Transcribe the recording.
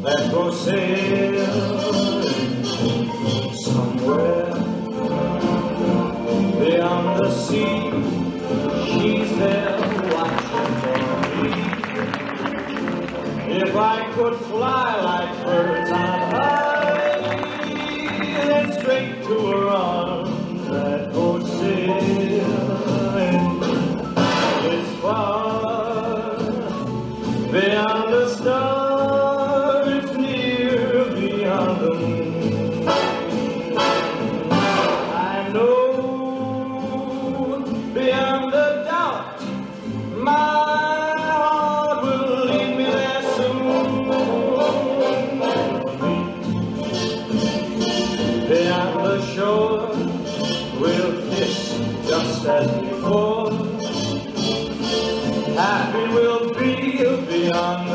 that go sailing somewhere beyond the sea. She's there watching for me. If I could fly like birds on high, then straight to her arms I'd go sailing. It's far beyond the stars, it's near beyond the moon. I know beyond the doubt my heart will lead me there soon. Beyond the shore we'll kiss just as before. Happy we'll be beyond